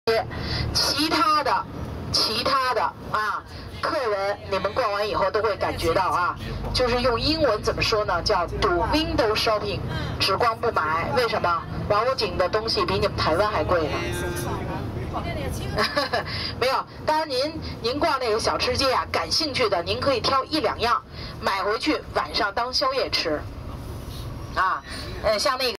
其他的啊，客人你们逛完以后都会感觉到啊，就是用英文怎么说呢？叫 do window shopping， 只逛不买。为什么？王府井的东西比你们台湾还贵呢。没有，当然您逛那个小吃街啊，感兴趣的您可以挑1、2样买回去，晚上当宵夜吃。啊，像那个。